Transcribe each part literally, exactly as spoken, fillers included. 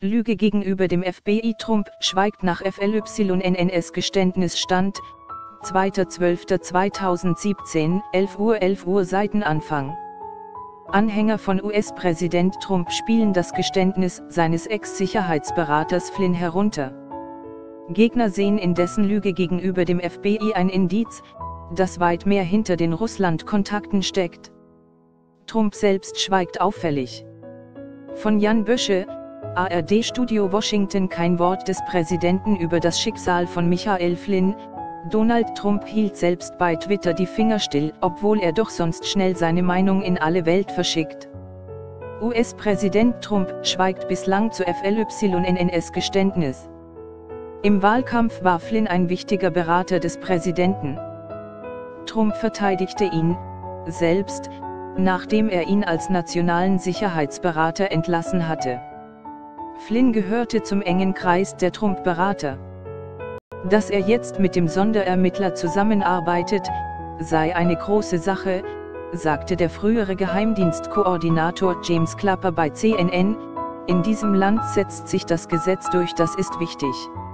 Lüge gegenüber dem F B I. Trump schweigt nach F L Y N N S-Geständnis. Stand zweiter zwölfter zweitausendsiebzehn, elf Uhr elf Uhr Seitenanfang. Anhänger von U S-Präsident Trump spielen das Geständnis seines Ex-Sicherheitsberaters Flynn herunter. Gegner sehen in dessen Lüge gegenüber dem F B I ein Indiz, das weit mehr hinter den Russland-Kontakten steckt. Trump selbst schweigt auffällig. Von Jan Bösche, A R D-Studio Washington. Kein Wort des Präsidenten über das Schicksal von Michael Flynn. Donald Trump hielt selbst bei Twitter die Finger still, obwohl er doch sonst schnell seine Meinung in alle Welt verschickt. U S-Präsident Trump schweigt bislang zu F L Y N N S-Geständnis. Im Wahlkampf war Flynn ein wichtiger Berater des Präsidenten. Trump verteidigte ihn selbst, nachdem er ihn als nationalen Sicherheitsberater entlassen hatte. Flynn gehörte zum engen Kreis der Trump-Berater. Dass er jetzt mit dem Sonderermittler zusammenarbeitet, sei eine große Sache, sagte der frühere Geheimdienstkoordinator James Clapper bei C N N. In diesem Land setzt sich das Gesetz durch, das ist wichtig.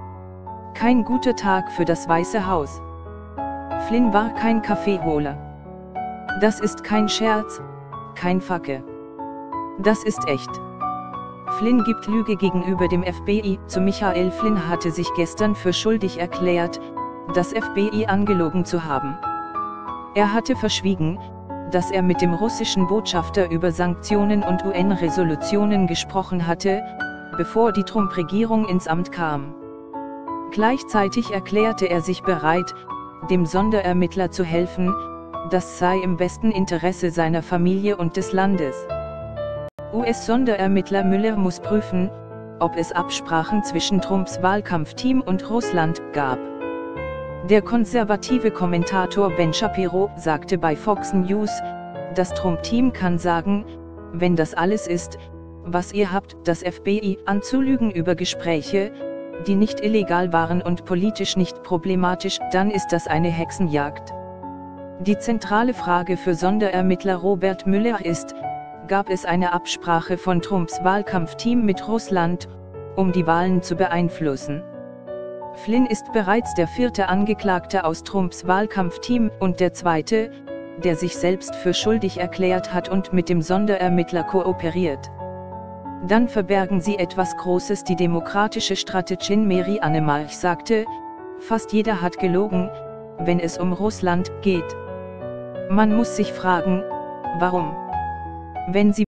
Kein guter Tag für das Weiße Haus. Flynn war kein Kaffeeholer. Das ist kein Scherz, kein Facke. Das ist echt. Flynn gibt Lüge gegenüber dem F B I zu. Michael Flynn hatte sich gestern für schuldig erklärt, das F B I angelogen zu haben. Er hatte verschwiegen, dass er mit dem russischen Botschafter über Sanktionen und U N-Resolutionen gesprochen hatte, bevor die Trump-Regierung ins Amt kam. Gleichzeitig erklärte er sich bereit, dem Sonderermittler zu helfen, das sei im besten Interesse seiner Familie und des Landes. U S-Sonderermittler Mueller muss prüfen, ob es Absprachen zwischen Trumps Wahlkampfteam und Russland gab. Der konservative Kommentator Ben Shapiro sagte bei Fox News, das Trump-Team kann sagen, wenn das alles ist, was ihr habt, das F B I anzulügen über Gespräche, die nicht illegal waren und politisch nicht problematisch, dann ist das eine Hexenjagd. Die zentrale Frage für Sonderermittler Robert Mueller ist, gab es eine Absprache von Trumps Wahlkampfteam mit Russland, um die Wahlen zu beeinflussen? Flynn ist bereits der vierte Angeklagte aus Trumps Wahlkampfteam und der zweite, der sich selbst für schuldig erklärt hat und mit dem Sonderermittler kooperiert. Dann verbergen sie etwas Großes. Die demokratische Strategin Mary Anne March sagte, fast jeder hat gelogen, wenn es um Russland geht. Man muss sich fragen, warum? Wenn sie